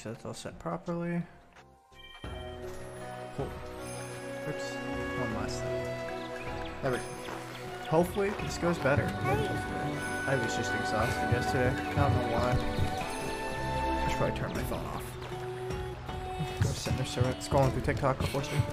sure that's all set properly. Cool. Oops. One last thing. There we go. Hopefully this goes better. I was just exhausted yesterday. I don't know why. I should probably turn my phone off. I was sitting there scrolling through TikTok, unfortunately.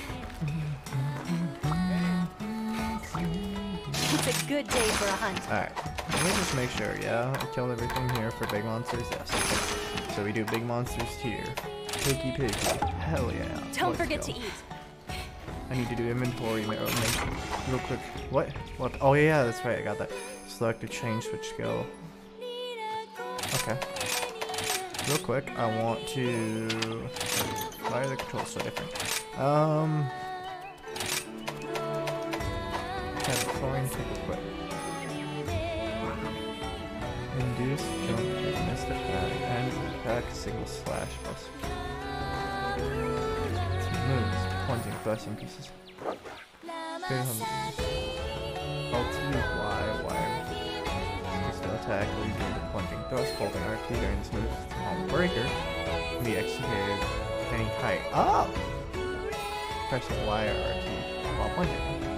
It's a good day for a hunt. Alright, let me just make sure, yeah? I killed everything here for big monsters, yes. So we do big monsters here. Piggy. Hell yeah. Don't forget to eat. I need to do inventory real quick. What? Oh yeah, that's right, I got that. Select a change switch skill. Okay. Real quick, I want to... Why are the controls so different? Have chlorine take equip. Induce, jump, missed attack, and attack, single slash, plus. Moves, plunging, blessing pieces. LT, Y. Pistol attack, leaving the plunging thrust, holding RT during this move, home breaker, can be executed at any height. Oh! Pressing Y or RT while plunging.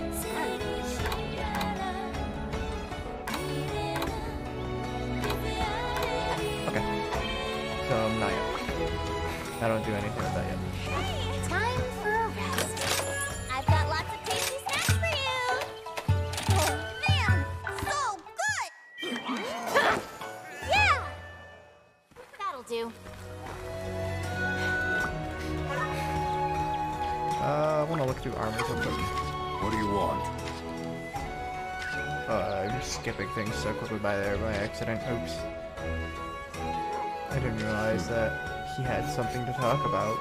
So not yet. I don't do anything with that yet. Time for a rest. I've got lots of tasty snacks for you. Oh man, so good! Yeah! That'll do. I want to look through armors real quick. What do you want? I'm just skipping things so quickly by there by accident. Oops. I didn't realize that he had something to talk about.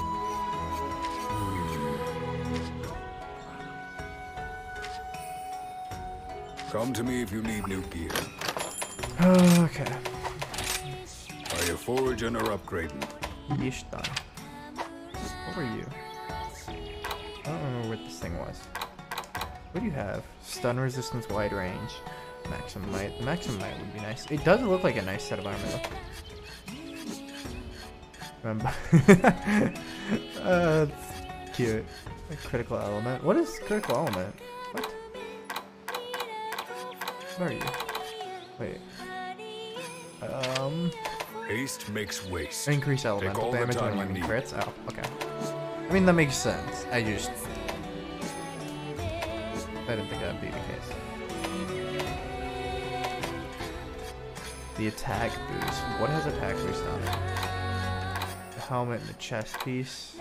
Come to me if you need new gear. Okay. Are you foraging or upgrading? Yeesh done. What were you? I don't remember what this thing was. What do you have? Stun resistance, wide range. Maximum might. Maximum might would be nice. It does look like a nice set of armor though. Remember? It's cute. A critical element. What is critical element? What? Where are you? Wait. Haste makes waste. Increase Take elemental all the damage time when you landing need. crits. Oh, okay. I mean that makes sense. I didn't think that'd be the case. The attack boost. What has attack boost on it? The helmet and the chest piece.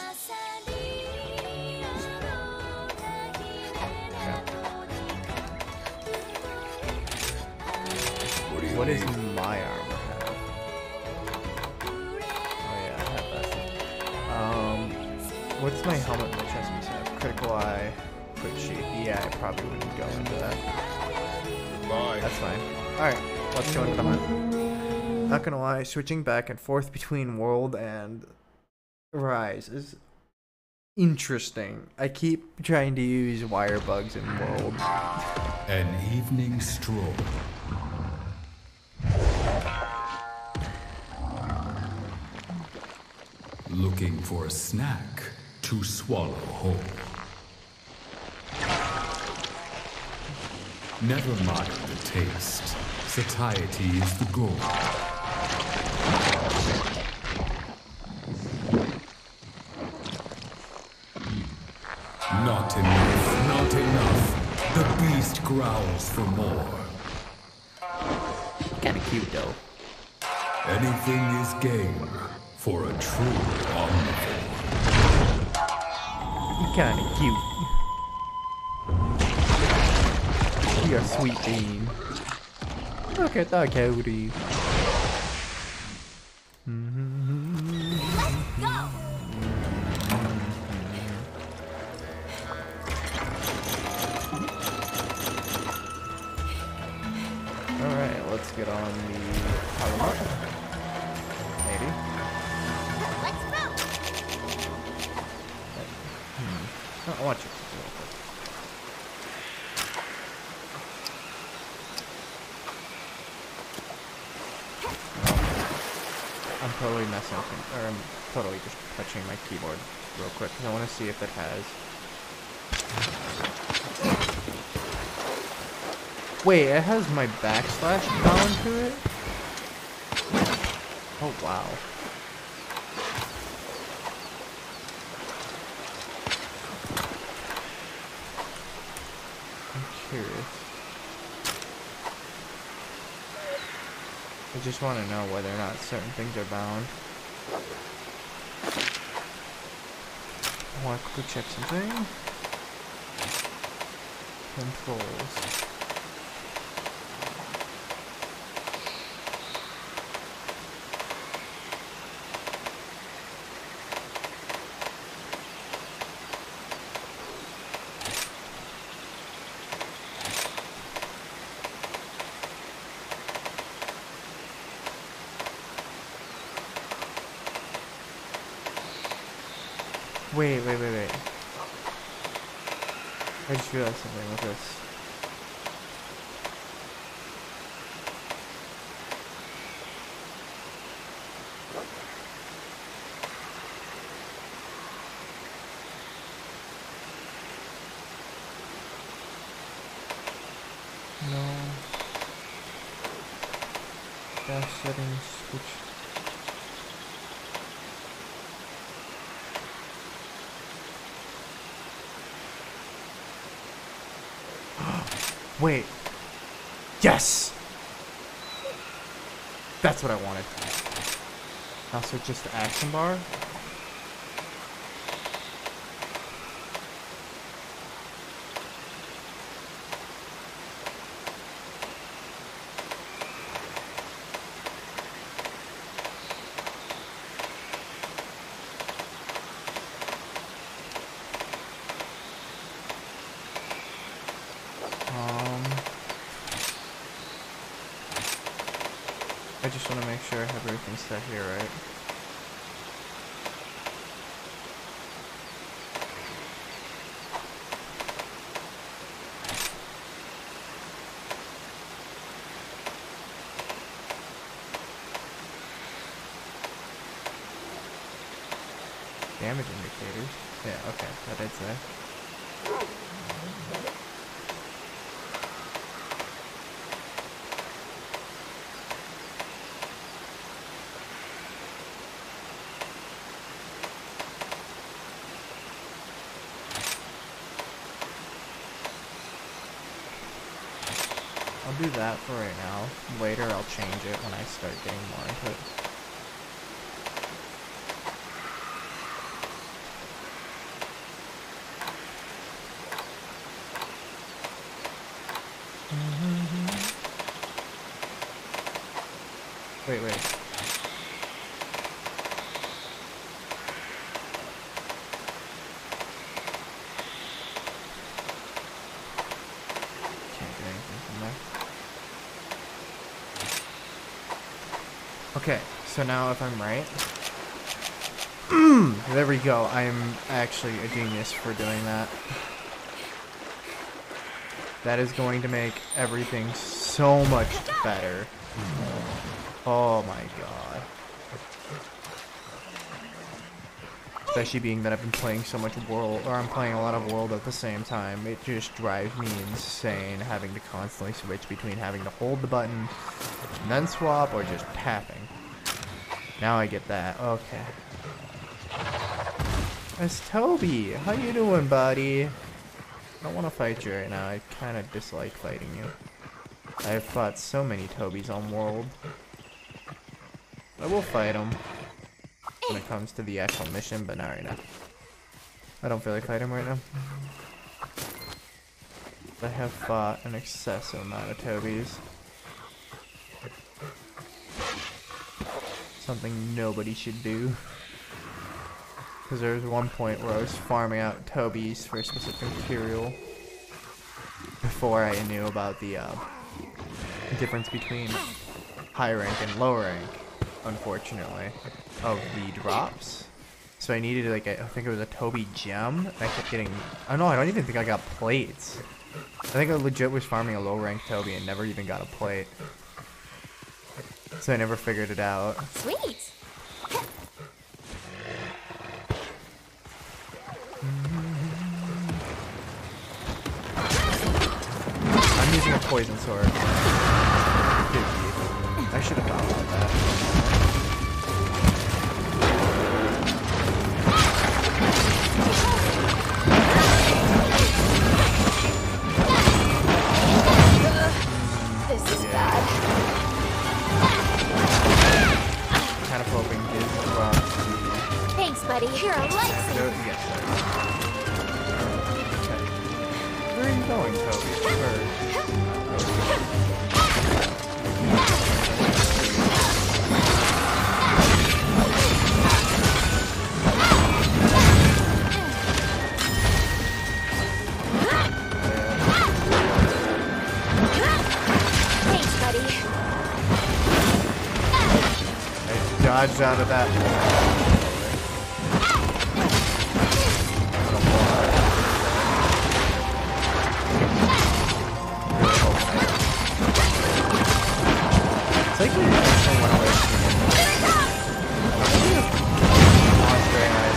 Okay. What do you What does need? my armor have? Oh yeah, I have that. What's my helmet and my chest piece have? Critical eye, quick sheet. Yeah, I probably wouldn't go into that. Bye. That's fine. Alright, let's go into the hunt. Not gonna lie, switching back and forth between World and Rise is interesting. I keep trying to use wire bugs in World. An evening stroll. Looking for a snack to swallow whole. Never mind the taste. Satiety is the goal. Not enough, not enough. The beast growls for more. Kinda cute though. Anything is game for a true omnivore. You're kinda cute. You're a sweet bean. Look at that cutie. Alright, let's get on the Palomar. Maybe. Let's go. Oh, I want you. I'm I'm totally messing up, or I'm totally just touching my keyboard real quick because I want to see if it has. Wait, it has my backslash bound to it? Oh, wow. I'm curious. I just want to know whether or not certain things are bound. I want to quickly check something. Controls. Wait. I just realized something with this. No. Dash settings, switch. Wait. Yes! That's what I wanted. Now switch just to action bar. I just want to make sure I have everything set here, right? Damage indicators? Yeah, okay, that did say. I'll do that for right now. Later I'll change it when I start getting more into it. Wait. Can't get anything from there. Okay, so now if I'm right, there we go. I'm actually a genius for doing that. That is going to make everything so much better. Oh my god. Especially being that I've been playing so much World, or I'm playing a lot of World at the same time. It just drives me insane having to constantly switch between having to hold the button and then swap or just tapping. Now I get that. Okay. It's Toby. How you doing, buddy? I don't want to fight you right now. I kind of dislike fighting you. I've fought so many Tobys on World. I will fight him when it comes to the actual mission, but not right now. I don't feel like fighting him right now. I have fought an excessive amount of Tobys. Something nobody should do. Because there was one point where I was farming out Tobys for a specific material before I knew about the difference between high rank and low rank, unfortunately, of the drops. So I needed like I think it was a Toby gem. And I kept getting. I don't even think I got plates. I think I legit was farming a low rank Toby and never even got a plate. So I never figured it out. Sweet. poison sword. Good deed. I should have thought about that. This is bad. Kind of hoping his rock to Thanks, buddy. You're a lifesaver. no, yes, sir. Okay. Where are you going, Toby? Thanks, buddy. I dodged out of that. It's like we actually went away from Monster eyes.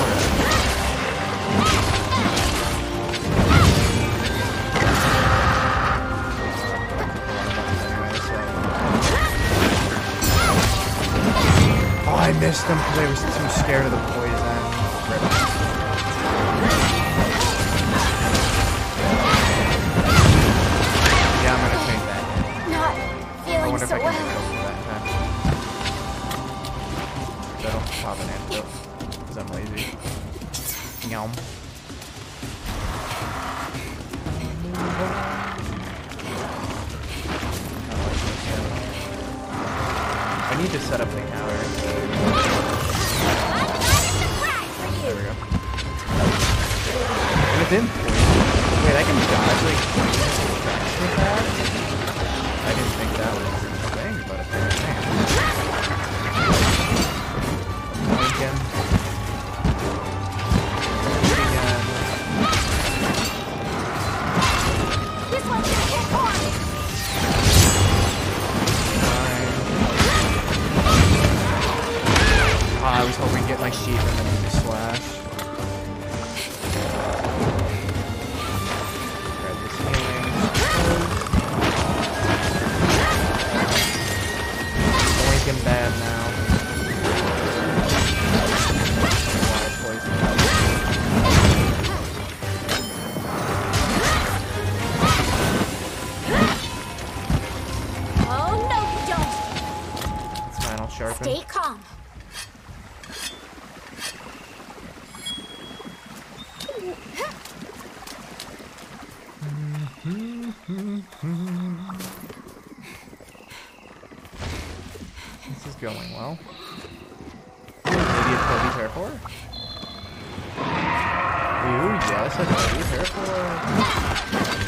Oh, I missed them because I was too scared of the poison. Yeah, I'm gonna take that. Not I feeling wonder if so I can well. make it up that time. That'll pop an antidote because I'm lazy. Yum. I need to set up the counter. There we go. And it's in poison. Wait, I can dodge like poison attacks with that? I didn't think that was a thing, but apparently. Again. This one's gonna get hard. I was hoping to get my sheep and then do the slash. Grab this healing. Blink him bad now. Wild poison. Oh, no, you don't. It's fine, I'll sharpen. Stay calm. This is going well. Ooh, maybe a Toby Terrafor? Ooh, yes, a Toby Terrafor.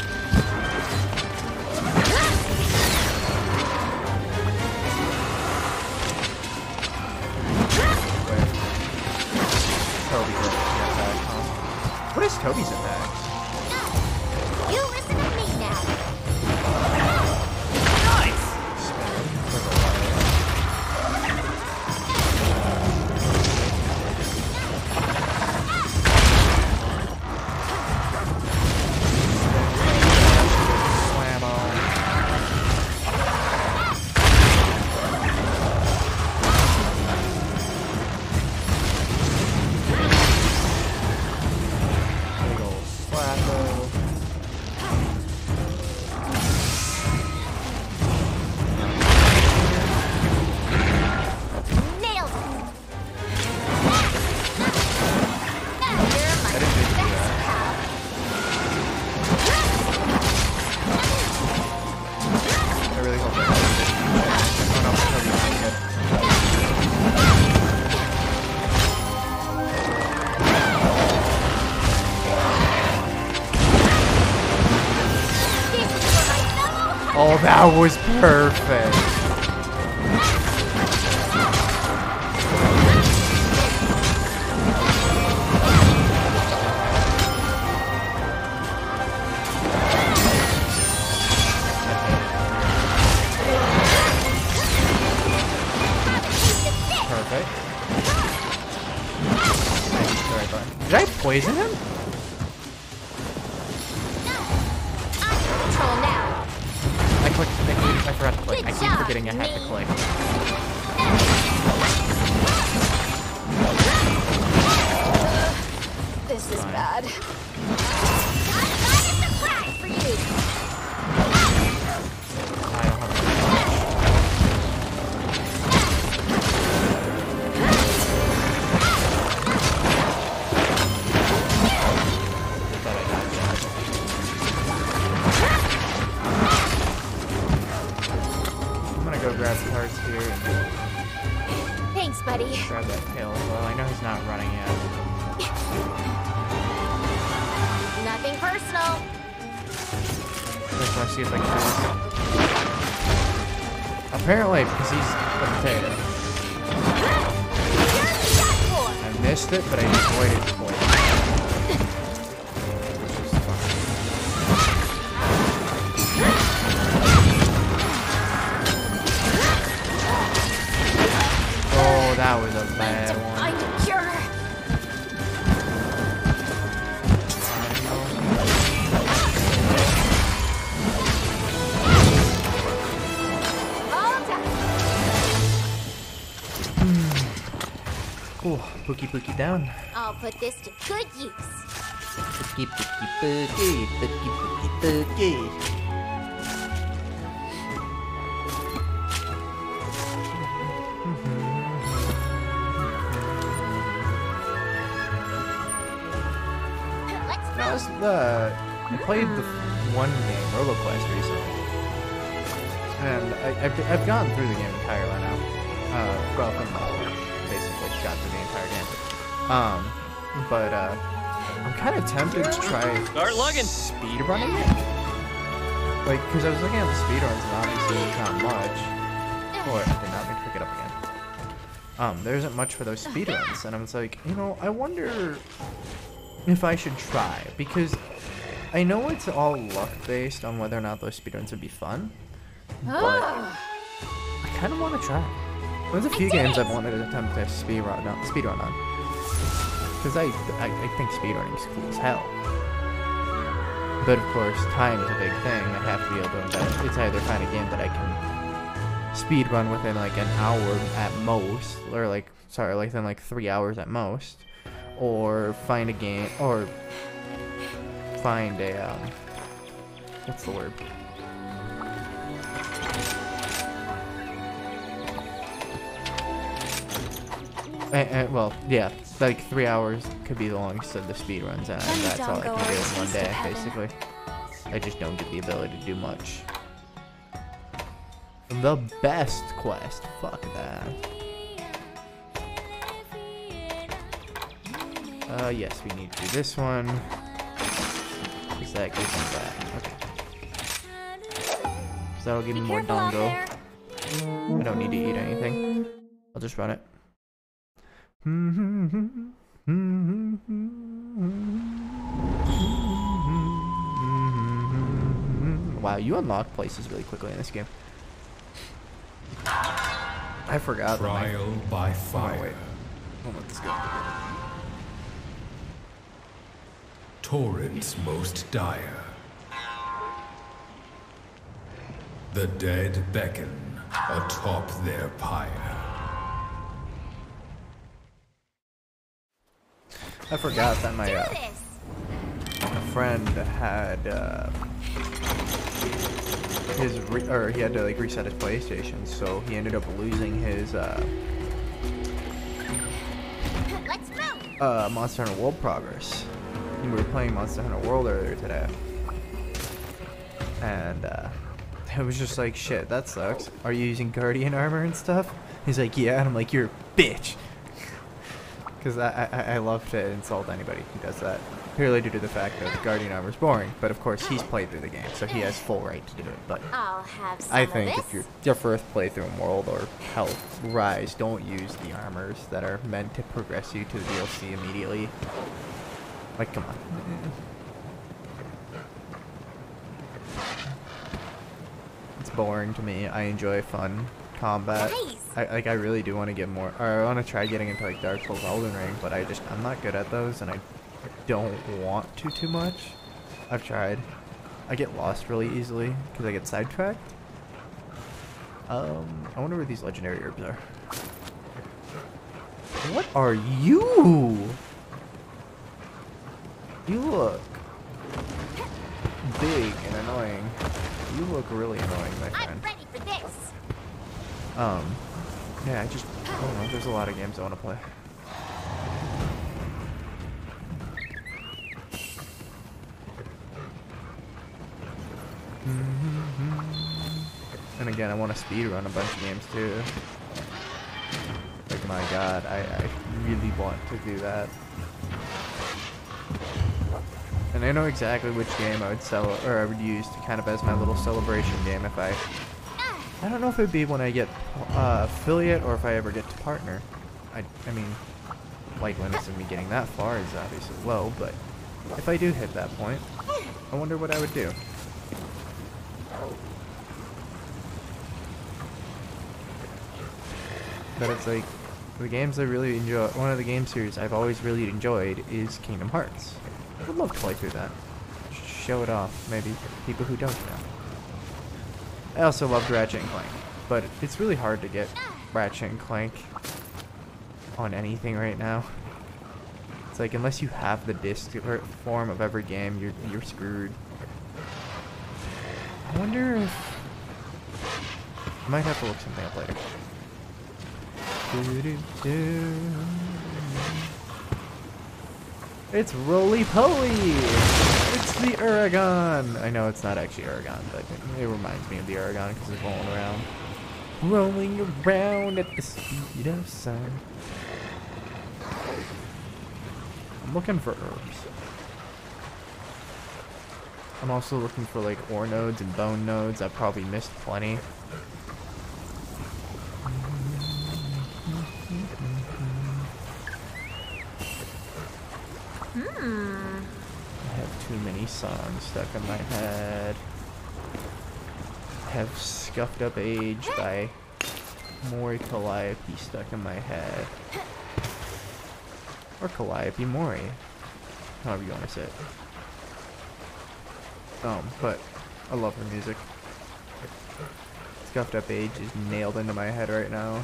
Wait. Toby attack, huh? What is Toby's attacks? You listen to me now. Nailed it. Now you're my I didn't think of best that. pal. I really hope that I don't know if Toby's gonna get. This is for my fellow hunters. Oh, that was perfect. Perfect. Alright, fine. Did I poison him? I'm in control now. click. I forgot to click. I keep forgetting I have to click. This is Fine. bad. I've got a surprise for you. I don't have I'm gonna go grab the hearts here and Thanks, buddy. grab that tail as well. I know he's not running yet. Nothing personal. Let's see if I can do this. Apparently, because he's a potato. I missed it, but I just waited for it. Which is fine. Oh, that was a bad one. Find a cure. All done. Cool. Pookie down. I'll put this to good use. Pookie. Let's That go. was I played the one game, RoboQuest, recently, and I've gotten through the game entirely now. Well, from basically got through the entire game. But I'm kind of tempted to try speed running it, like, because I was looking at the speed runs and obviously there's not much. Oh, I did not mean to pick it up again. There isn't much for those speed runs, and I was like, you know, I wonder if I should try, because I know it's all luck based on whether or not those speedruns would be fun, but I kind of want to try. There's a few games I've wanted to attempt to speedrun on, because I think speedrunning is cool as hell. But of course, time is a big thing. I have to be able to invest. It's either find a game that I can speedrun within like an hour at most, or like, sorry, like within like 3 hours at most, or find a game, or find a, what's the word? Well, yeah, like 3 hours could be the longest of the speed runs, and that's all I can do in one day, basically. I just don't get the ability to do much. The best quest, fuck that. Yes, we need to do this one. Because that gives me that. Okay. So that'll give me more dongo. I don't need to eat anything. I'll just run it. Wow, you unlock places really quickly in this game. I forgot. Trial by fire. Oh, wait. I'll let this go. Torrents most dire. The dead beckon atop their pyre. I forgot that my Do this. a friend had he had to like reset his PlayStation, so he ended up losing his Let's move. Monster Hunter World progress. We were playing Monster Hunter World earlier today, and it was just like, shit, that sucks. Are you using Guardian armor and stuff? He's like, yeah, and I'm like, you're a bitch. Because I love to insult anybody who does that, purely due to the fact that Guardian armor is boring. But of course, he's played through the game, so he has full right to do it. But I'll have some I of think this. if you're your first playthrough in World or hell, Rise, don't use the armors that are meant to progress you to the DLC immediately. Like, come on. It's boring to me. I enjoy fun combat. Nice. I really do want to get more, or I want to try getting into like Dark Souls, Elden Ring, but I'm not good at those, and I don't want to too much. I've tried. I get lost really easily because I get sidetracked. I wonder where these legendary herbs are. What are you? You look big and annoying. You look really annoying, my I'm friend. ready for this. Yeah, I don't know. There's a lot of games I want to play. And again, I want to speedrun a bunch of games too. Like, my god, I really want to do that. And I know exactly which game I would I would use to kind of as my little celebration game if I don't know if it would be when I get affiliate or if I ever get to partner. I mean, likeliness of me getting that far is obviously low, but if I do hit that point, I wonder what I would do. But it's like, the games I really enjoy, one of the game series I've always really enjoyed is Kingdom Hearts. I would love to play through that. Show it off, maybe, for people who don't know. I also loved Ratchet and Clank, but it's really hard to get Ratchet and Clank on anything right now. It's like, unless you have the disc form of every game, you're screwed. I wonder if... I might have to look something up later. It's Roly-Poly! It's the Uragaan! I know it's not actually Uragaan, but it reminds me of the Uragaan because it's rolling around. Rolling around at the speed of sound. I'm looking for herbs. I'm also looking for like ore nodes and bone nodes. I've probably missed plenty. I have too many songs stuck in my head. I have Scuffed Up Age by Mori Calliope stuck in my head. Or Calliope Mori. However you want to say it. But I love her music. Scuffed Up Age is nailed into my head right now.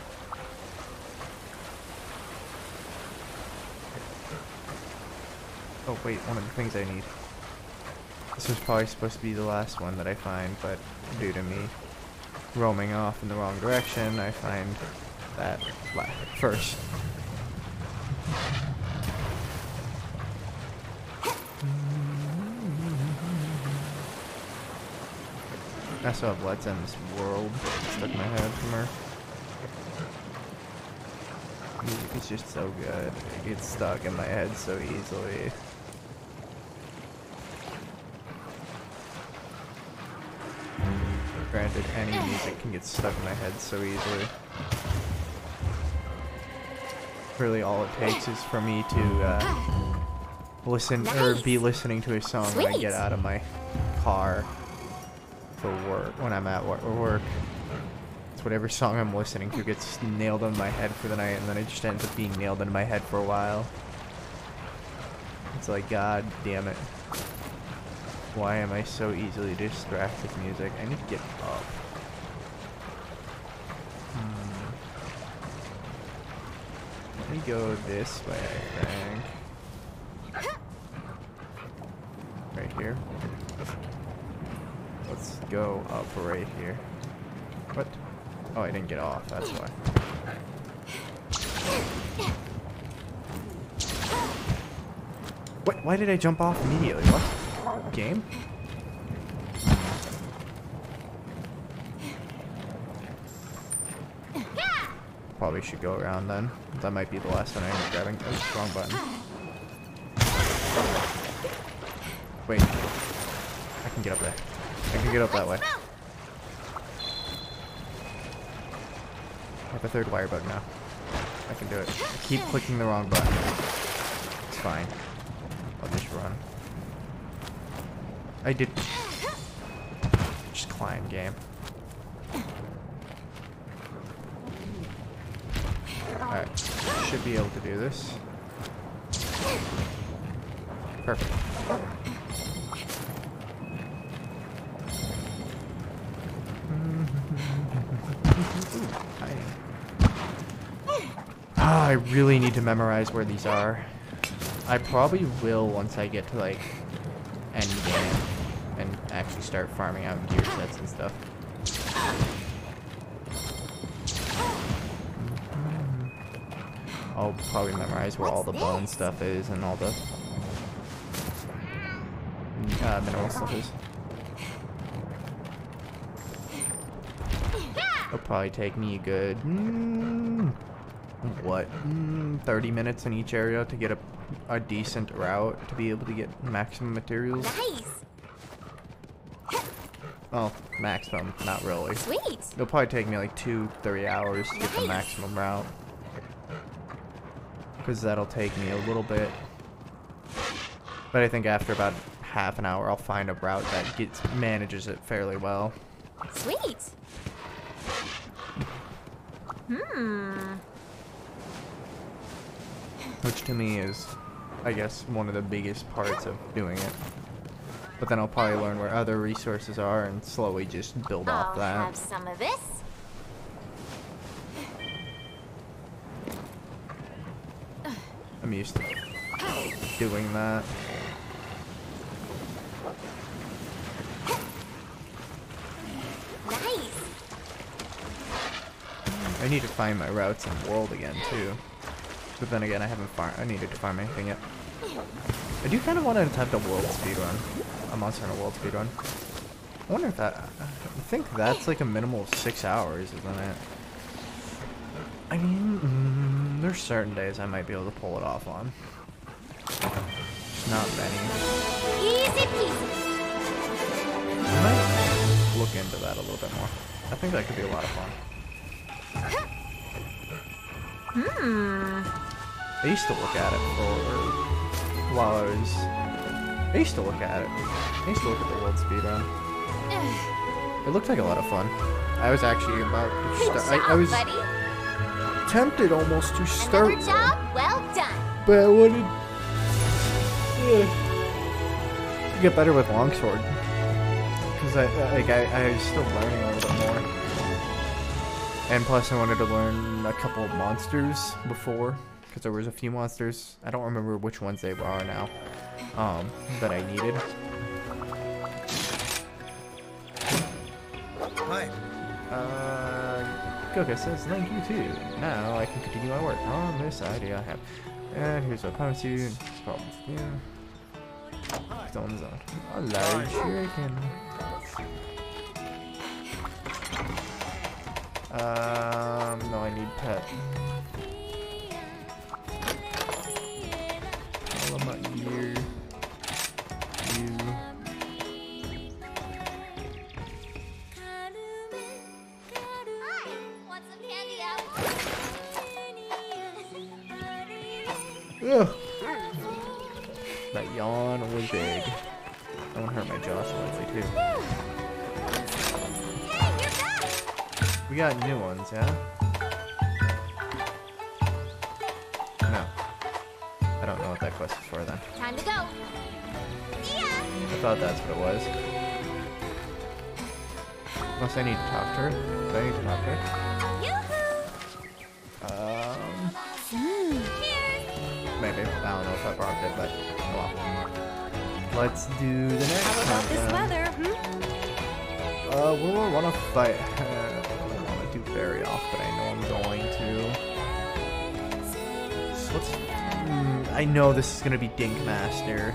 Oh wait, one of the things I need. This was probably supposed to be the last one that I find, but due to me roaming off in the wrong direction, I find that first. I also have Let's End This World stuck in my head from her. Music is just so good. It gets stuck in my head so easily. Granted, any music can get stuck in my head so easily. Really, all it takes is for me to listen or be listening to a song when I get out of my car for work, when I'm at work. It's whatever song I'm listening to gets nailed in my head for the night, and then it just ends up being nailed in my head for a while. It's like, god damn it. Why am I so easily distracted with music? I need to get up. Let me go this way, I think. Right here. Let's go up right here. What? Oh, I didn't get off, that's why. What? Why did I jump off immediately? What? Game? Probably should go around then. That might be the last one I end up grabbing. Oh, wrong button. Wait. I can get up there. I can get up that way. I have a third wire bug now. I can do it. I keep clicking the wrong button. It's fine. I'll just run. I did. Just climb, game. Alright. Should be able to do this. Perfect. Tiny. Ah, I really need to memorize where these are. I probably will once I get to like end game and actually start farming out gear sets and stuff. I'll probably memorize where all the bone stuff is and all the mineral stuff is. It'll probably take me a good 30 minutes in each area to get a decent route to be able to get maximum materials. Nice. Well, maximum, not really. Sweet. It'll probably take me like 2-3 hours to get the maximum route. Because that'll take me a little bit. But I think after about half an hour, I'll find a route that manages it fairly well. Sweet. Which to me is, I guess, one of the biggest parts of doing it. But then I'll probably learn where other resources are and slowly just build off I'll that. have some of this. I'm used to doing that. Nice. I need to find my routes in World again too. But then again, I needed to farm anything yet. I do kind of want to attempt a world speedrun. A Monster Hunter World speedrun. I wonder if I think that's like a minimum of 6 hours, isn't it? I mean, there's certain days I might be able to pull it off on. Not many. Easy peasy. I might look into that a little bit more. I think that could be a lot of fun. I used to look at it while I used to look at it. I used to look at the world speedrun. It looked like a lot of fun. I was actually about to Good start. job, I was buddy. tempted almost to start. Another job well done. But I wanted to get better with longsword. Because I was still learning a little bit more. And plus I wanted to learn a couple of monsters before. Because there was a few monsters. I don't remember which ones they are now. That I needed. Hi. Goka says thank you too. Now I can continue my work on this idea I have. And here's what promise you. Problems. Yeah. Zone zone. Hello, chicken. No, I need pet. All of my gear. You. Hi. Want some candy apples? Ugh. That yawn was big. Don't hurt my jaw slightly too. Hey, you're back. We got new ones, yeah? No. I don't know what that quest is for then. Time to go. See ya. I thought that's what it was. Unless I need to talk to her. Do I need to talk to her? Yoo-hoo. Maybe. I don't know if I brought it, but oh well. Let's do the next How about one. this then. weather? We'll want to fight. I don't want to do very off, but I know I'm going to. So let's. I know this is gonna be Dinkmaster.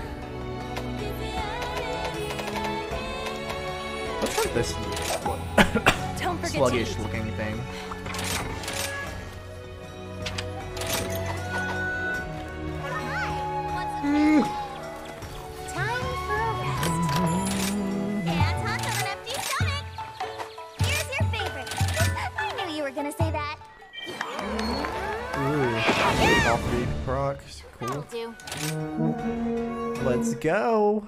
Let's try this Don't forget to sluggish eat. looking thing. Time for a rest. Can't hunt on an empty stomach. Here's your favorite. I knew you were gonna say that. Ooh, coffee procs, That'll cool. do. Let's go.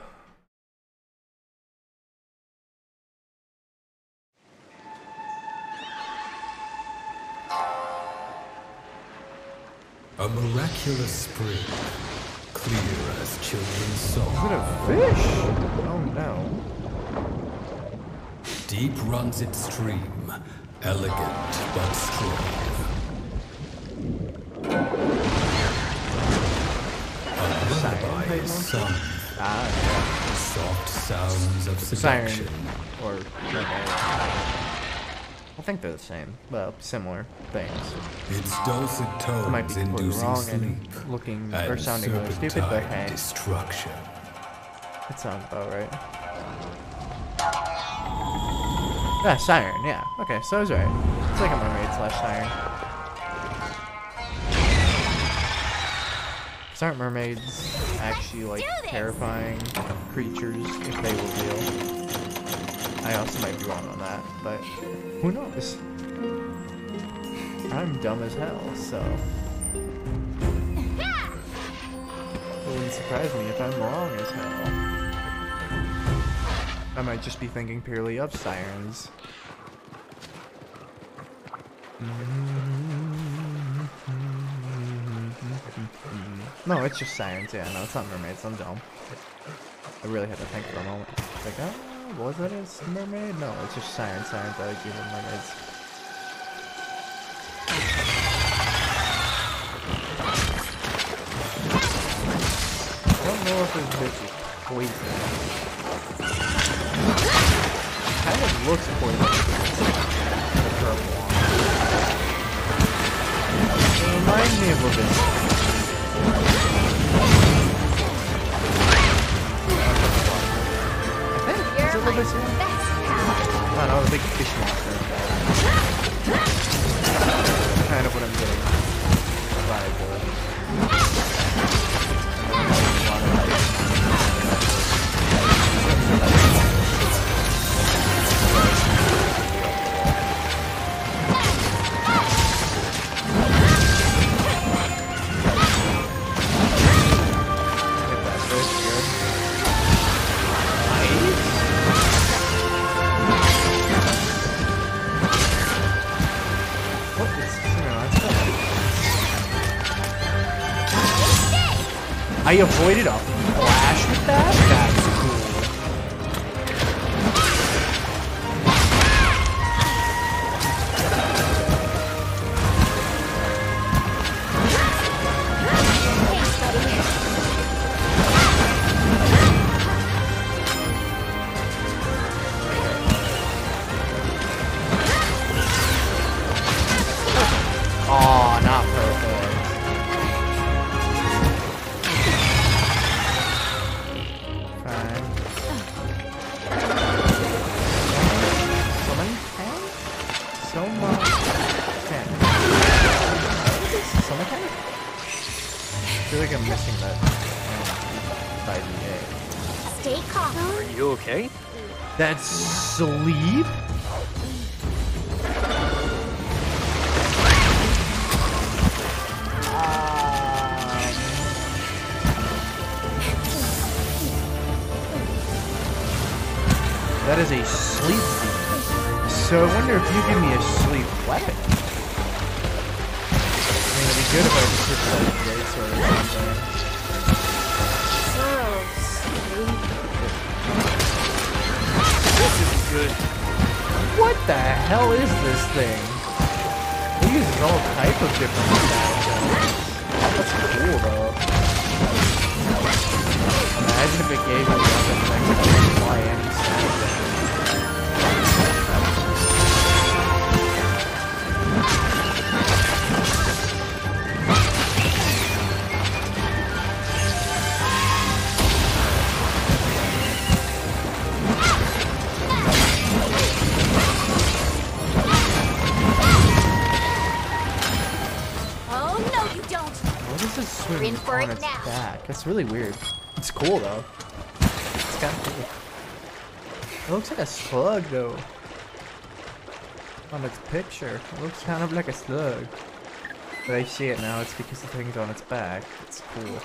A miraculous spring, clear as children's Is it song. a fish? Oh no. Deep runs its stream, Elegant but strong. A lullaby sung. Soft sounds of Siren seduction. or mermaid. I think they're the same. Well, similar things. Its dulcet I might be tones completely inducing wrong sleep and looking or and sounding really stupid, but serpentine hey, destruction. that sounds about right. Yeah, siren. Yeah. Okay, so I was right. It's like a mermaid slash siren. 'Cause aren't mermaids actually like terrifying creatures if they were real? I also might be wrong on that, but who knows? I'm dumb as hell, so it wouldn't surprise me if I'm wrong as hell. I might just be thinking purely of sirens. No, it's just sirens. Yeah, no, it's not mermaids. I'm dumb. I really had to think for a moment. Like, oh, was that a mermaid? No, it's just sirens. Sirens that give them mermaids. I don't know if this bitch is poisonous. Kind of looks poisonous. The purple one. It reminds me of a bit. Is it a bit? Oh no, the big fish monster. Kind of what I'm getting. Vibe with. I avoided a flash with that? That's cool. Oh, not perfect. Fine. Summon 10? Soma 10. Soma 10? I feel like I'm missing that by the A. Stay calm. Are you okay? That's sleep? That is a sleep demon. So I wonder if you give me a sleep weapon. I mean, it'd be good if I just hit that great sword or something. This isn't good. What the hell is this thing? It uses all type of different styles. That's cool though. Imagine if it gave me weapons that could fly any sound. Oh, no, you don't. What is this You're in swim for on it its now. back? That's really weird. It's cool though. It's kind of cool. It looks like a slug though. On its picture, it looks kind of like a slug. But I see it now. It's because the thing's on its back. It's cool.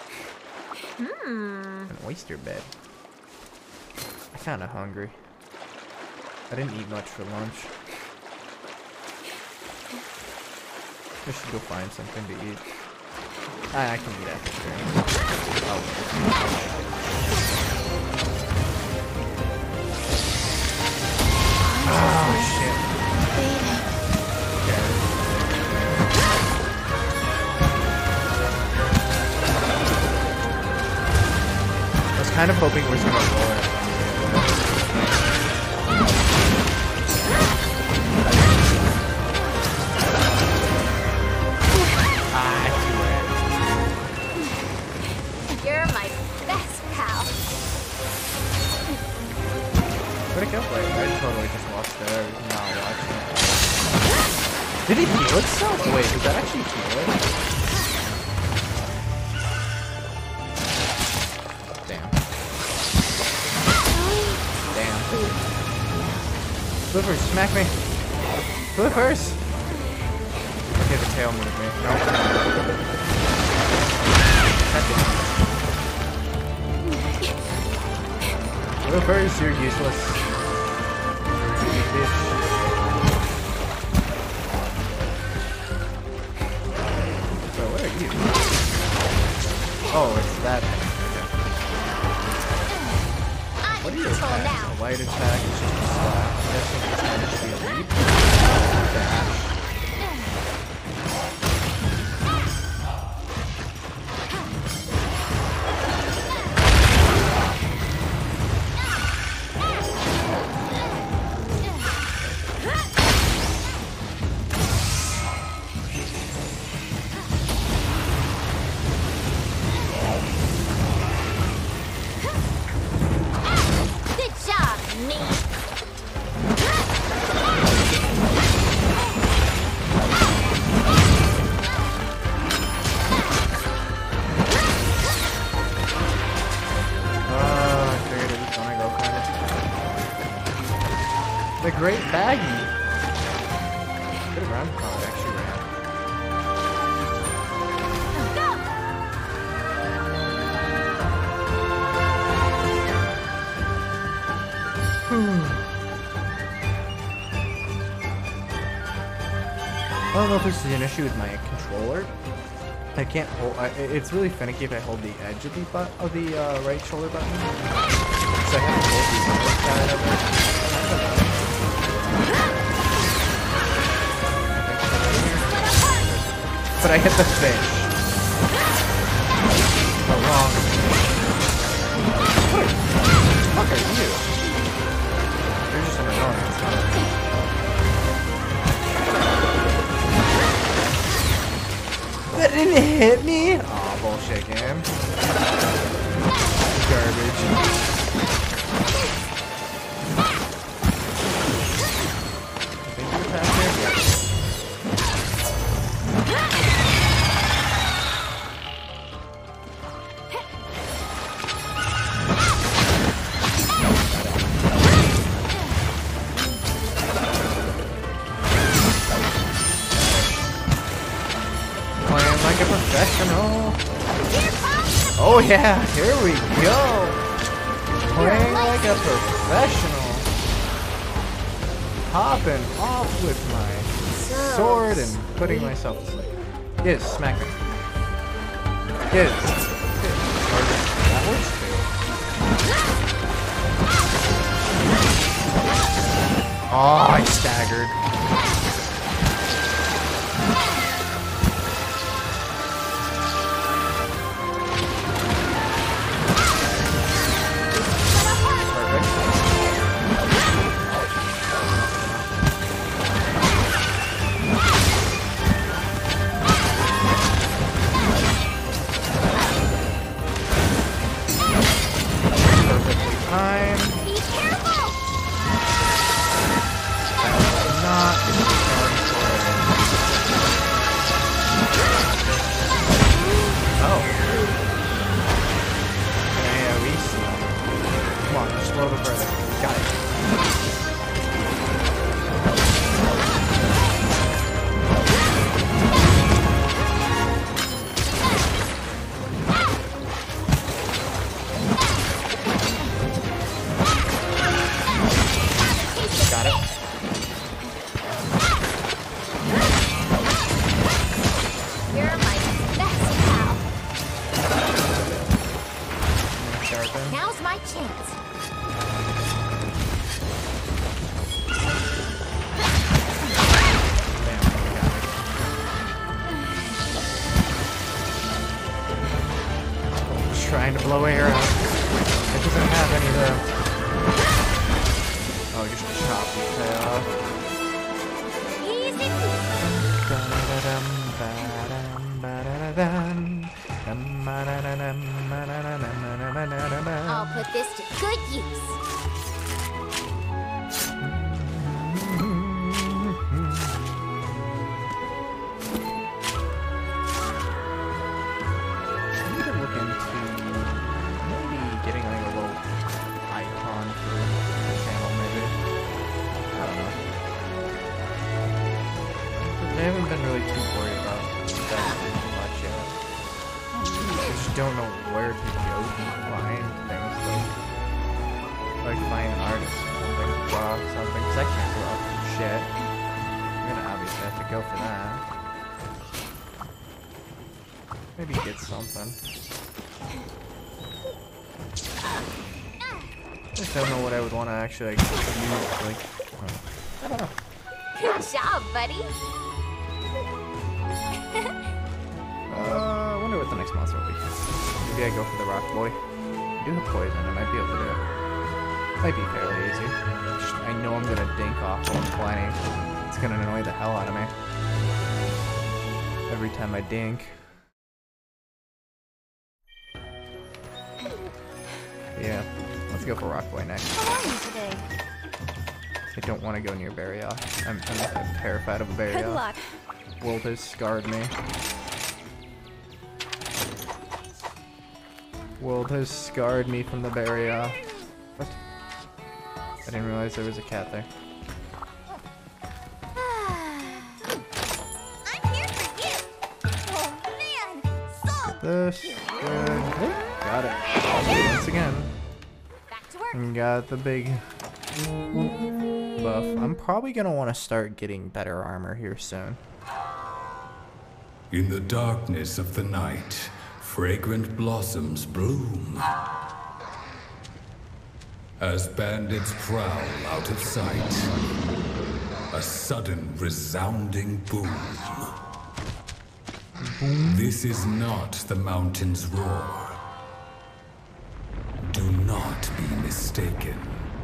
An oyster bed. I'm kind of hungry. I didn't eat much for lunch. I should go find something to eat. I can eat after stream. Oh shit. kind of hoping we're just gonna roll it. You're my best pal. Where'd it go? Wait, I totally just lost it. I was not watching it. Did he heal itself? Wait, did that actually heal it? Damn. Damn. Flippers, smack me. Flippers! Okay, the tail moved me. No. Flippers, you're useless. Bitch. So, where are you? Oh, it's that. What are your attacks? A light attack is just a slash. I'm guessing this one should be a leap. Dash. Good job, me. I figured it was gonna go kind of. The Great Baggy. Good round call, it actually ran. I don't know if this is an issue with my controller. I can't hold. It's really finicky if I hold the edge of the right shoulder button. So I have to hold the other side of it. But I hit the fish. The wrong fish. What the fuck are you? You're just an annoyance. That didn't hit me? Aw, bullshit game. Garbage. I think you attacked there? Playing like a professional. Oh yeah, here we go. Playing like a professional. Hopping off with my sword and putting myself to sleep. Yes, smack me. Yes. That works too. Oh, I staggered. Perfectly timed. Be careful! Not oh. Yeah, we see. Come on, just a little bit further. Got it. Got it. You're my best pal. Sharpen. Now's my chance. Damn, got it. Just trying to blow air out. doesn't have any of the... Oh, just chop these head off. Easy peasy. I'll put this to good use. I haven't been really too worried about that much yet. I just don't know where to go to find things like find an artist or something, draw something, because I can't draw shit. I'm gonna obviously have to go for that. Maybe get something. I just don't know what I would want to actually like, use, like, I don't know. Good job, buddy. I wonder what the next monster will be. Maybe I go for the rock boy. I do have poison, I might be able to do it. Might be fairly easy. Just, I know I'm gonna dink off while I'm playing. It's gonna annoy the hell out of me. Every time I dink. Yeah, let's go for rock boy next. How are you today? I don't want to go near Barrier. I'm terrified of a Barrier. Good luck. Wolf has scarred me. Wolf has scarred me from the Barrier. What? I didn't realize there was a cat there. I'm here for you. Oh man, so This. Good. Got it. Once again. back to work. Got the big buff. I'm probably gonna want to start getting better armor here soon. In the darkness of the night, fragrant blossoms bloom. As bandits prowl out of sight, a sudden resounding boom. This is not the mountain's roar. Do not be mistaken.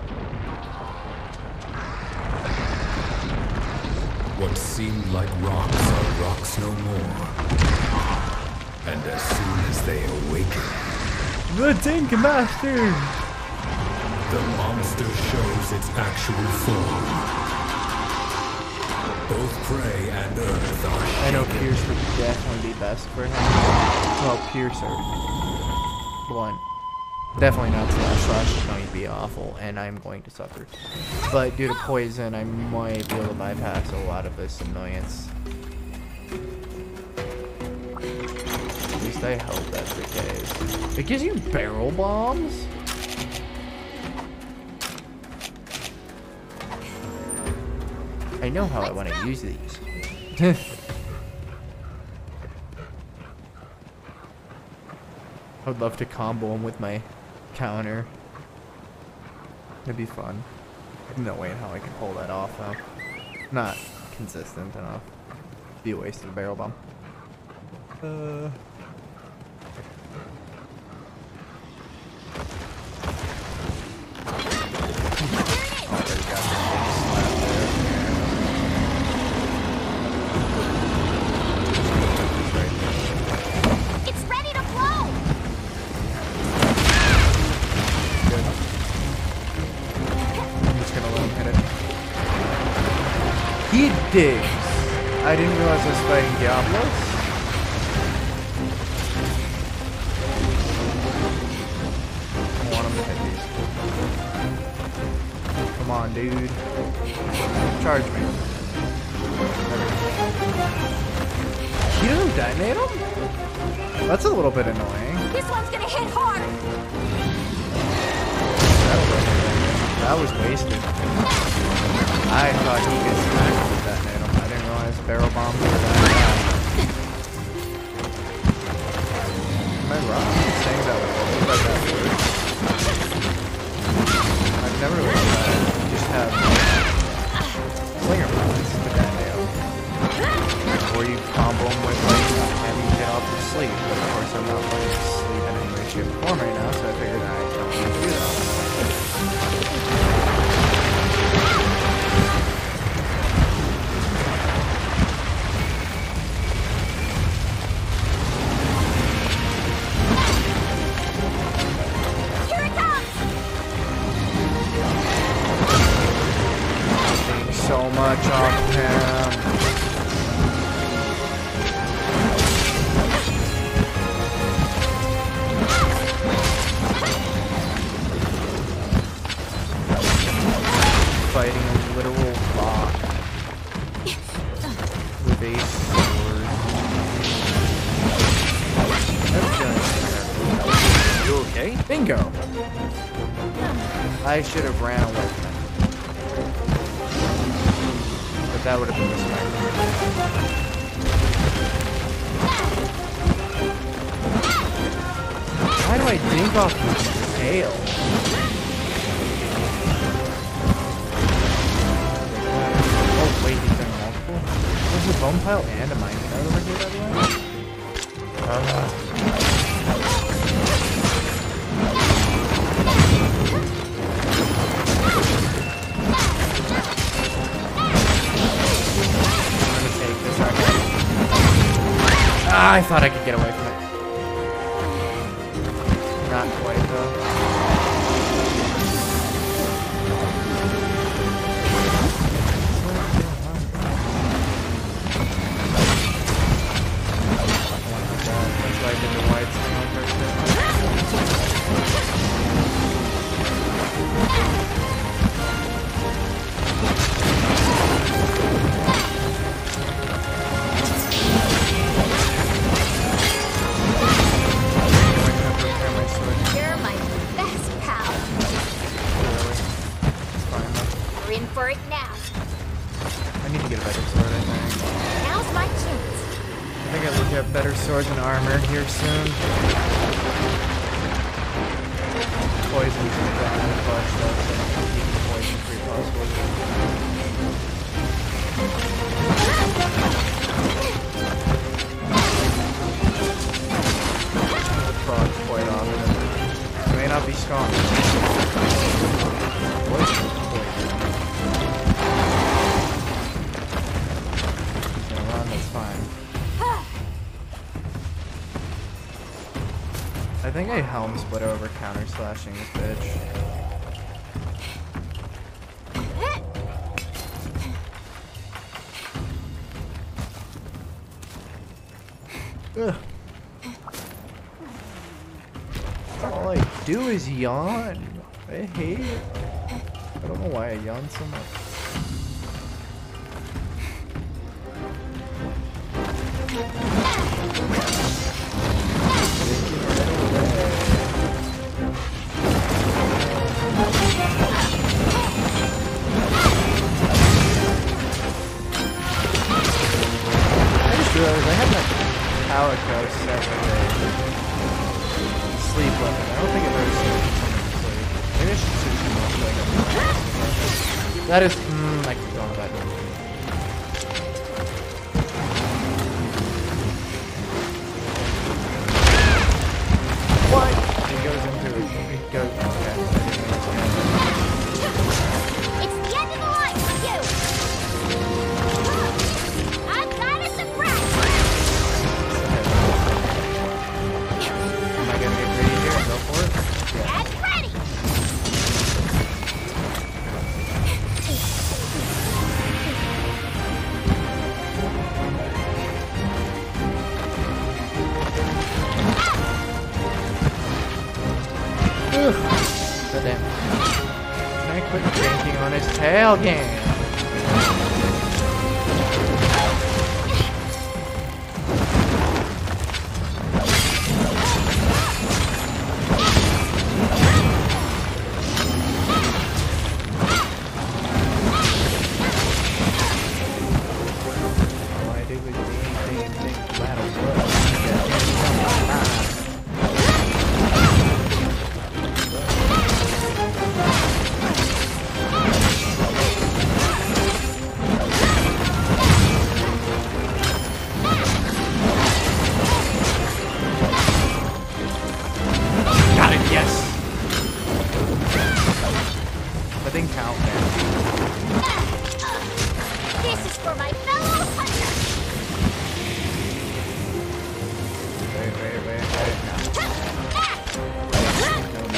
What seemed like rocks are rocks no more. And as soon as they awaken, The Dink Master! the monster shows its actual form. Both prey and earth are I know shaken. Pierce would definitely be best for him. Well, Pierce or Blunt. Definitely not Slash. Slash is going to be awful, and I'm going to suffer. But due to poison, I might be able to bypass a lot of this annoyance. At least I hope that's the case. It gives you barrel bombs? I know how I want to use these. I would love to combo him with my counter. It'd be fun. No way in how I can pull that off though. Not consistent enough. Be a waste of a barrel bomb. Already got the big slap there. Right there. It's ready to blow. Good. I'm just gonna let him hit it. He digs. I didn't realize I was fighting Diablos. I want him to hit these. Come on, dude. Charge me. You didn't detonate him? That's a little bit annoying. This one's gonna hit hard. That was wasted. I thought he could smack with that nail. I didn't realize barrel bombs were that fast. Am I wrong in saying that was like that works? I've never really just have slinger bullets with that nail. Or you combo them with like and you get off your sleep. But of course I'm not playing sleep in any way, shape, or form right now, so I figured I don't want to do that. much off him. Fighting a literal rock with a sword. You okay? Bingo! I should have ran away from him. But that would have been respectful. Why do I dink off his tail? Oh wait, he's done multiple? There's a bone pile and a minecart over here, by the way? I'm gonna take this right here. Ah, I thought I could get away from it. Not quite though. That's why I did the wide swing on first You're my best pal. We're in for it now. I need to get a better sword, I think. Now's my chance. I think I will get better swords and armor here soon. Poison's in the ground in the clutch though, so I'm keeping the poison free possible. The frog's quite often. It may not be strong. Poison is poison. He's gonna run, that's fine. I think I helm split over counter slashing this bitch. Ugh. All I do is yawn. I hate it. I don't know why I yawn so much. I had my power coast set with a sleep limit. I don't think it really suits sleep. Maybe I should switch him off so I get that is I keep going with that. What? He goes into it. He goes okay. It's the end of the line for you. I've got a surprise. Am I gonna get greedy here and go for it? Yeah. Get ready. God damn. Can I quit drinking on his tail game? Why do we do anything no matter what? Got it, yes! That didn't count, man. This is for my fellow hunter. Wait. No,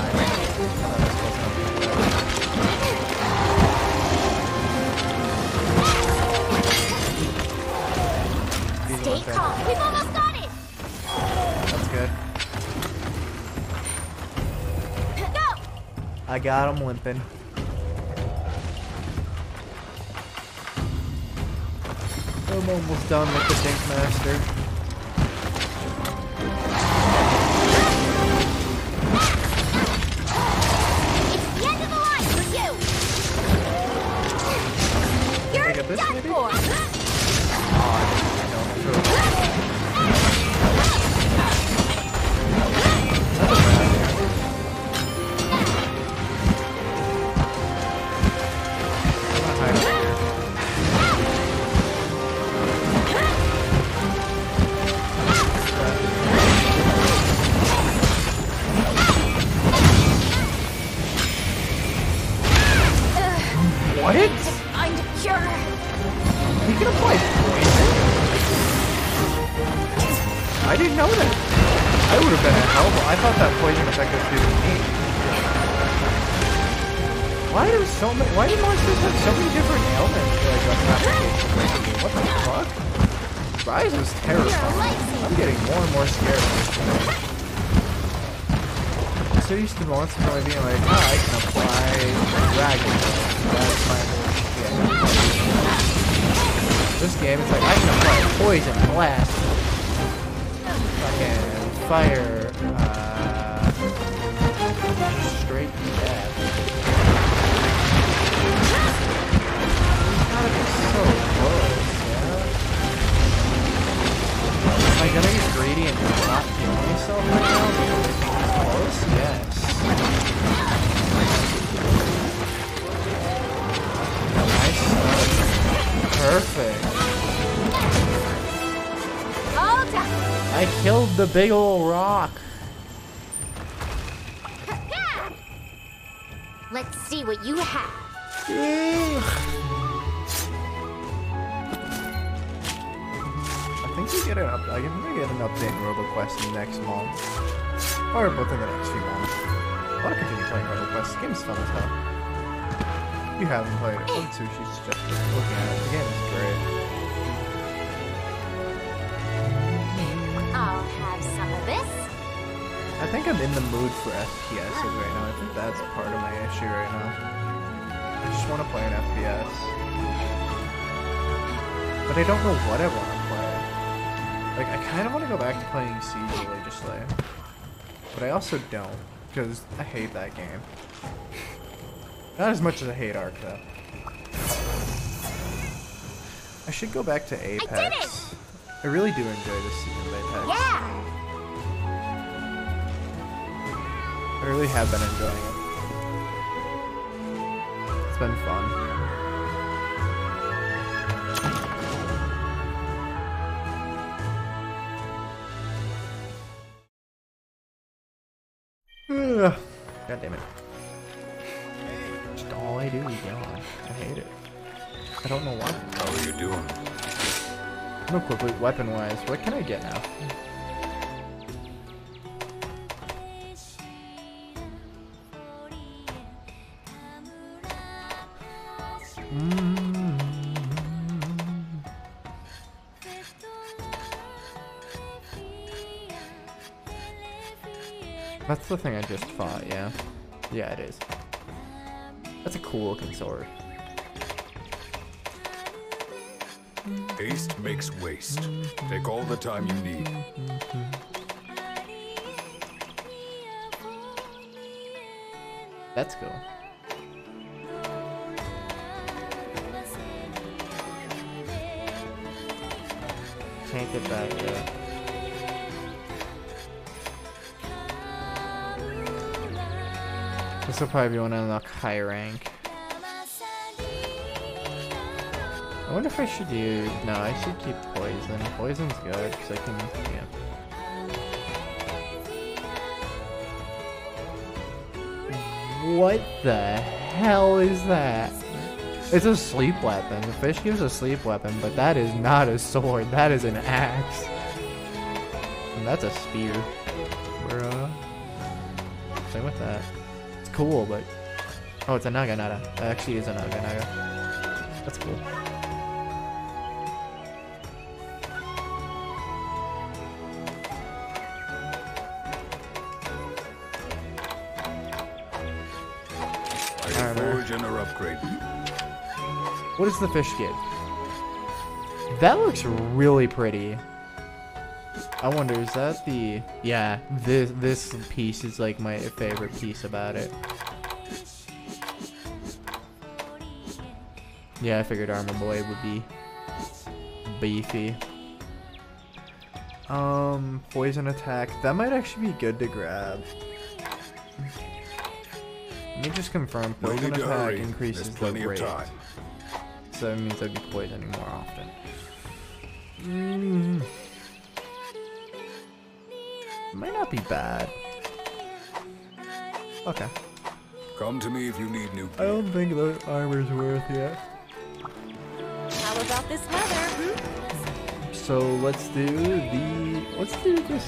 I got him limping. I'm almost done with the Dink Master. It's the end of the line for you. You're Take a bit, done maybe? for. What? I'm the cure. He can apply poison? I didn't know that. I would have been a helpful. I thought that poison effect was due to me. Why do monsters have so many different ailments? Like applications? What the fuck? Rise was terrifying. I'm getting more and more scared of this thing. So used to monsters only being like, oh, I can apply dragon. That's my whole shit. This game, it's like, I can apply poison, blast, fucking fire, straight death. It's gotta be so close, yeah? Am I gonna get greedy and not kill myself right now because it's close? Yes. Nice. Perfect. All done. I killed the big ol' rock. Let's see what you have. I think we get an update in RoboQuest in the next month. Or within the next few months. I want to continue playing RoboQuest. This game's fun as hell. You haven't played it. Old Sushi's just looking at it. The game is great. I'll have some of this. I think I'm in the mood for FPSs right now. I think that's part of my issue right now. I just want to play an FPS. But I don't know what I want to play. Like, I kind of want to go back to playing Siege of Legislature. But I also don't, because I hate that game. Not as much as I hate Ark, though. I should go back to Apex. I did it! I really do enjoy this season of Apex. Yeah. I really have been enjoying it. It's been fun. Ugh. God damn it. Just all I do is yawn. I hate it. I don't know why. How are you doing? Real quickly, weapon-wise, what can I get now? That's the thing I just fought, yeah. Yeah, it is. That's a cool looking sword. Haste makes waste. Take all the time you need. That's cool. Can't get that yet. This will probably be when I unlock high rank. I wonder if I should use... No, I should keep poison. Poison's good, because I can... Yeah. What the hell is that? It's a sleep weapon. The fish gives a sleep weapon, but that is not a sword. That is an axe. And that's a spear. Bruh. Same with that. It's cool, but... Oh, it's a Naganara. That actually is a Naganara. That's cool. armor. forge and are upgraded. What does the fish get? That looks really pretty. I wonder, is that the... Yeah, this piece is like my favorite piece about it. Yeah, I figured Armor Boy would be beefy. Poison attack. That might actually be good to grab. Let me just confirm. No Poison need to attack hurry. increases There's the plenty of rate. time. So that means I'd be poisoning more often. Might not be bad. Okay. Come to me if you need new I gear. don't think the armor's worth yet. How about this leather? So let's do this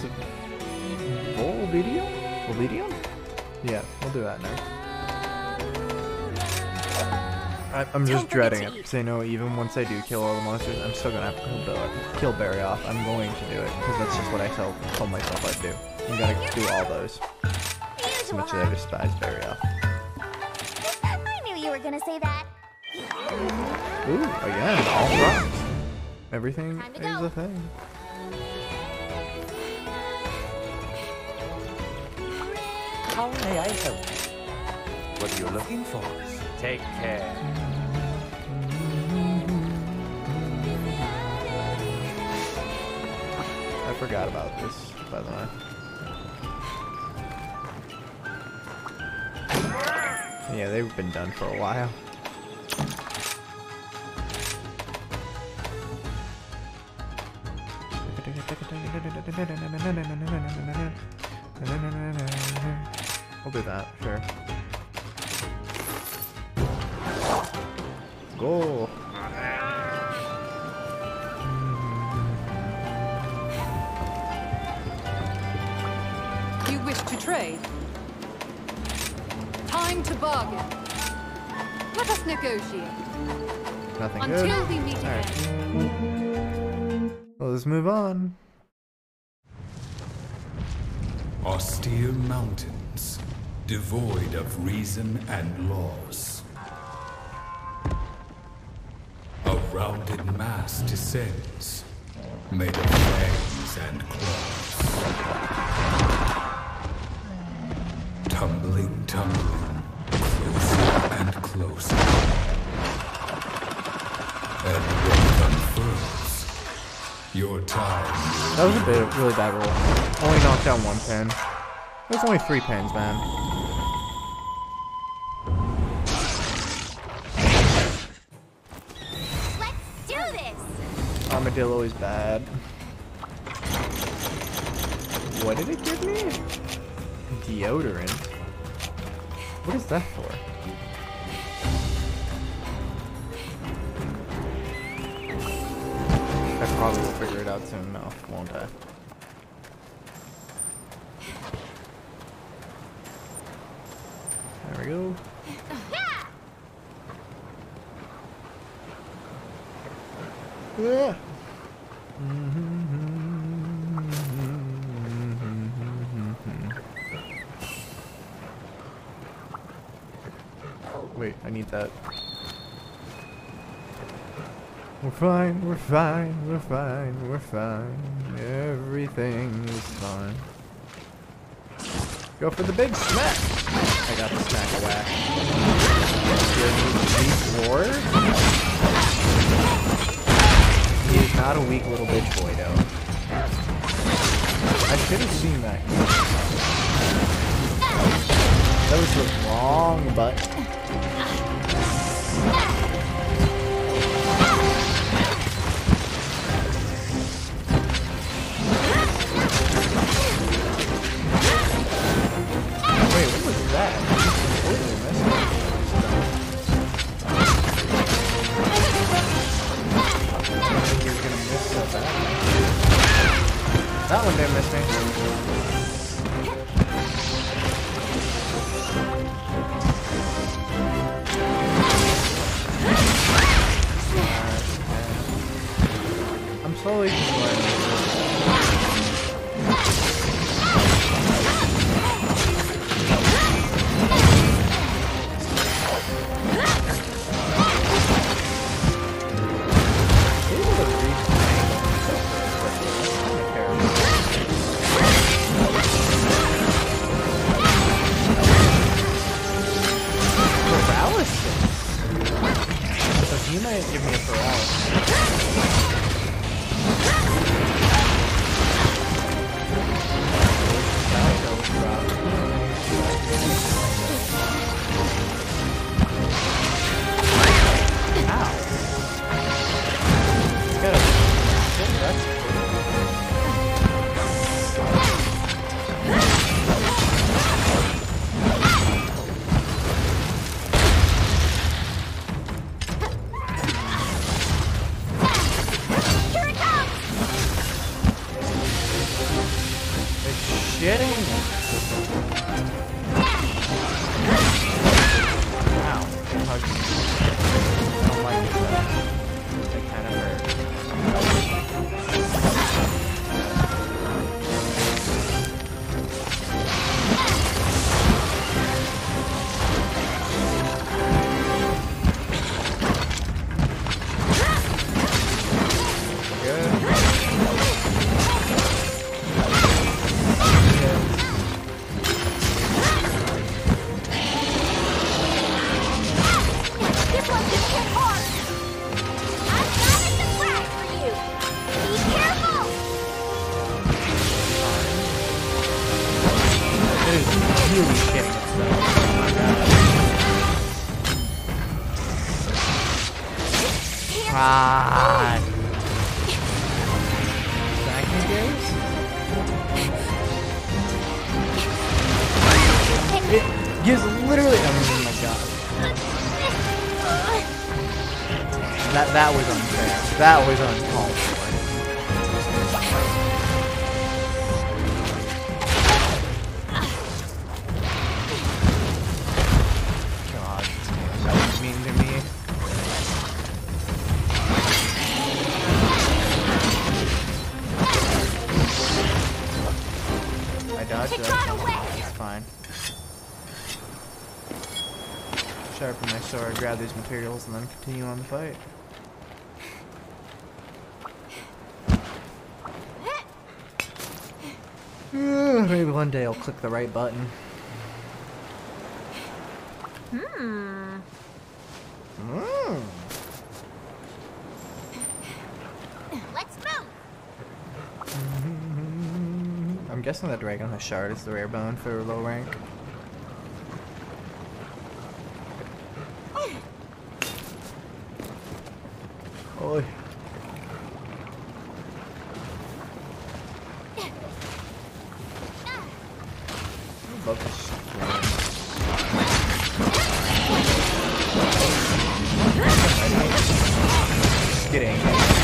Volvidium? Yeah, we'll do that next. I'm just dreading it because I know even once I do kill all the monsters, I'm still gonna have to kill Barryoff. I'm going to do it because that's just what I told myself I'd do. I'm gonna do all those. As much as I despise Barryoff. I knew you were gonna say that. Ooh, again, all rocks. Everything Time to is go. a thing. How may I help you? What are you looking for? Take care. I forgot about this, by the way. Yeah, they've been done for a while. We'll do that, sure. Go! You wish to trade? Time to bargain. Let us negotiate. Nothing good. Until we meet Alright. again. Well, let's move on. Austere mountains, devoid of reason and laws. A rounded mass descends, made of fangs and claws. Tumbling, closer and closer. And when it unfurls, your time That was a really bad roll. Only knocked down one pin. There's only 3 pins, man. Let's do this. Armadillo is bad. What did it give me? Deodorant. What is that for? I probably will figure it out soon enough, won't I? There we go. Yeah. Wait, I need that. We're fine, we're fine, we're fine, we're fine. Everything is fine. Go for the big smack! I got the smack a whack. Weak Lord? He is not a weak little bitch boy, though. I should have seen that. That was the wrong button. Wait, what was that? Totally missed it. He was gonna miss so bad. That one didn't miss me. really shitting itself. Oh my god. Ah. Back in days? It gives literally. Oh my god. That was unfair. That was uncalled for. God, that was mean to me. I dodged that. It's fine. Sharpen my sword, grab these materials, and then continue on the fight. Maybe one day I'll click the right button. Let's move. I'm guessing that Dragon Shard is the rare bone for low rank. Oi. Love this Just kidding.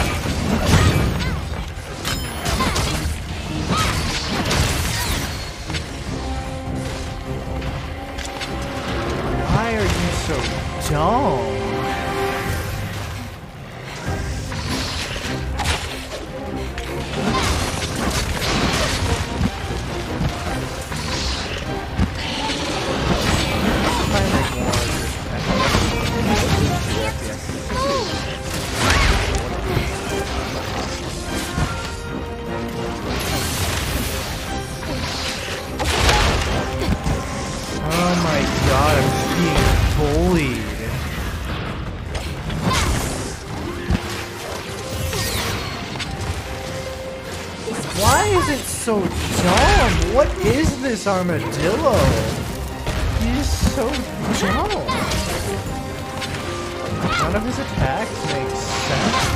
Why are you so dumb? Oh my god, I'm being bullied. Why is it so dumb? What is this armadillo? He's so dumb. None of his attacks make sense.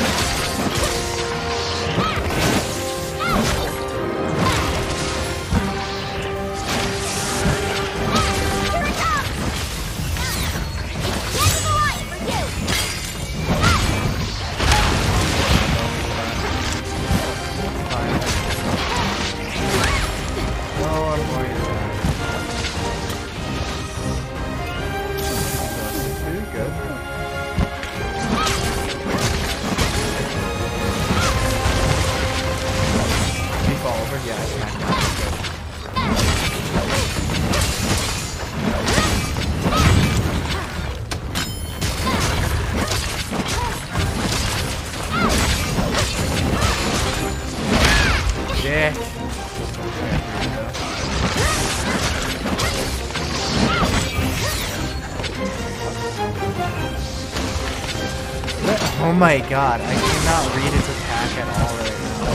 Oh my god, I cannot read his attack at all right now.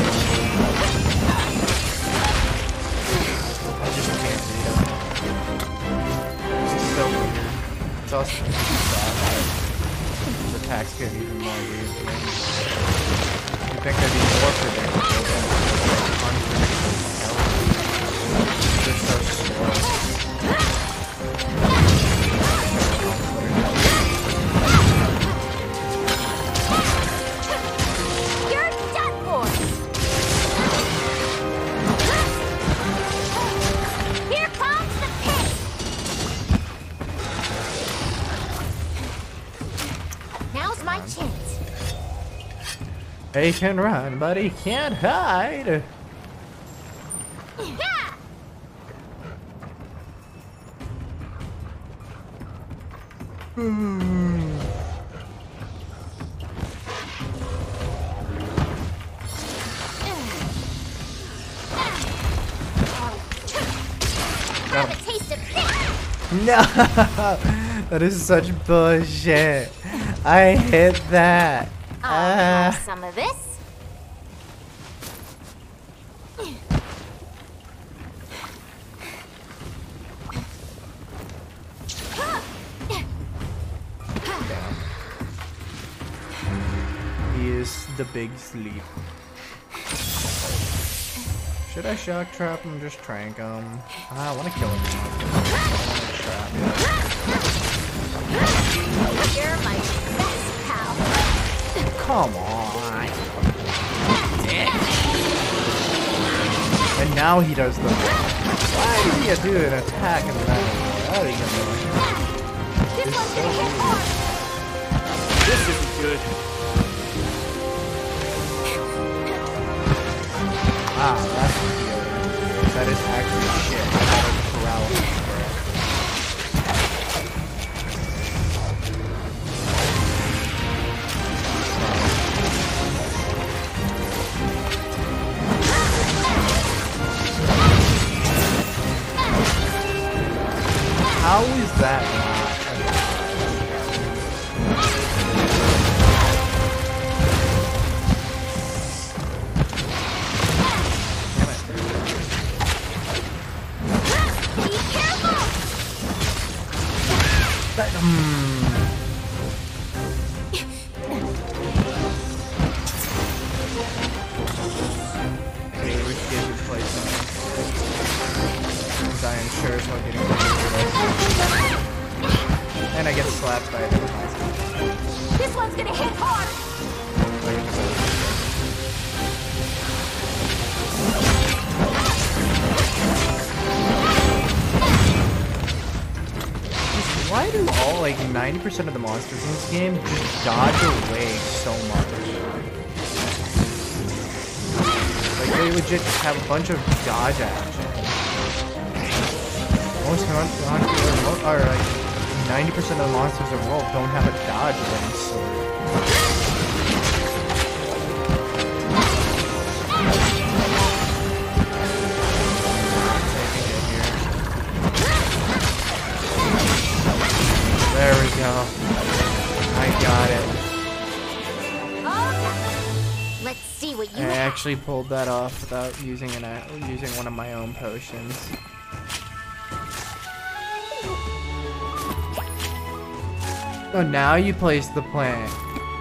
I just can't read him. It's so weird. It's also sad that his attacks get even more weird to me. You'd think they'd be more predictable, but unpredictable. They're so slow. He can run, but he can't hide. Have a taste of this. No, that is such bullshit. I hit that. I'll have some of this. the big sleep. Should I shock trap him? Just trank him. I want to kill him. Trap. You're my best pal. Come on. And now he does the. Why did he do an attack in that? How did he get This one's gonna hit hard. This isn't good. Ah, that's the deal. That is actually shit. I thought it was paralysis for it. How is that not? And I get slapped by it. This one's gonna hit hard. Why do all, like, 90% of the monsters in this game just dodge away so much? Like, they legit just have a bunch of dodge action. Most monsters are like 90% of the monsters in the world don't have a dodge of any sort. There we go. I got it. Okay. Let's see what you I have. actually pulled that off without using one of my own potions. Oh, now you place the plant.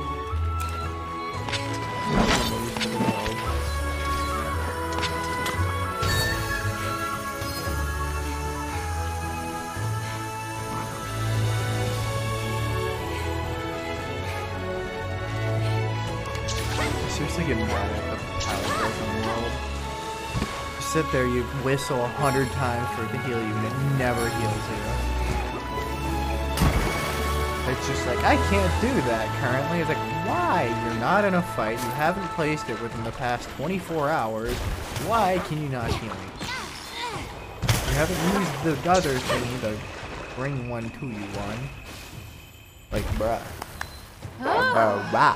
Seriously get mad at the power in the world. You sit there, you whistle 100 times for it to heal you, and it never heals you. It's just like, I can't do that currently. It's like, why? You're not in a fight. You haven't placed it within the past 24 hours. Why can you not heal me? You haven't used the other thingy to bring one to you, one. Like, bruh. Bruh.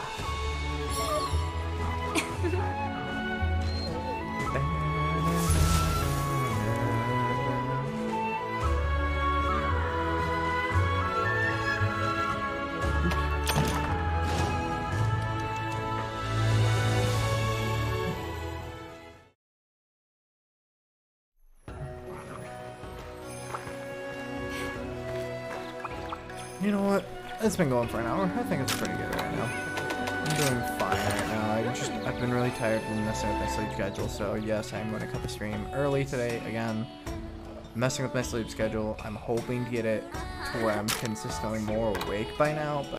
You know what? It's been going for an hour. I think it's pretty good right now. I'm doing fine right now. I've been really tired from messing with my sleep schedule, so yes, I'm going to cut the stream early today again. Messing with my sleep schedule. I'm hoping to get it to where I'm consistently more awake by now, but